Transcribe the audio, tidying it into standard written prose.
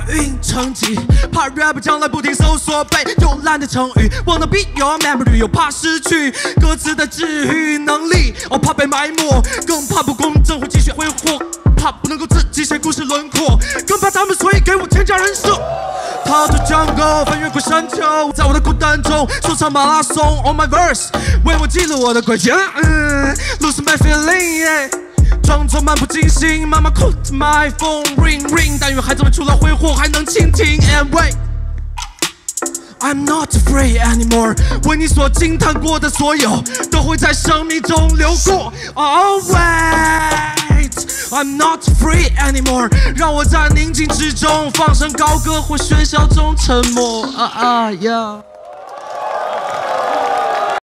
运成疾，怕 rap 将来不停搜索背又烂的成语。Wanna be your memory， 又怕失去歌词的治愈能力，怕被埋没，更怕不公正会继续挥霍。 怕不能够自己写故事轮廓，更怕他们，所以给我添加人设。踏着江沟，翻越过山丘，在我的孤单中说唱马拉松。On my verse， 为我记录我的轨迹。Lose my feeling， 装作漫不经心，慢慢 cut my phone ring ring。但愿孩子们除了挥霍还能倾听。And wait。I'm not afraid anymore， 为你所惊叹过的所有，都会在生命中流过。Oh wait，I'm not afraid anymore， 让我在宁静之中放声高歌，或喧嚣中沉默。Yeah。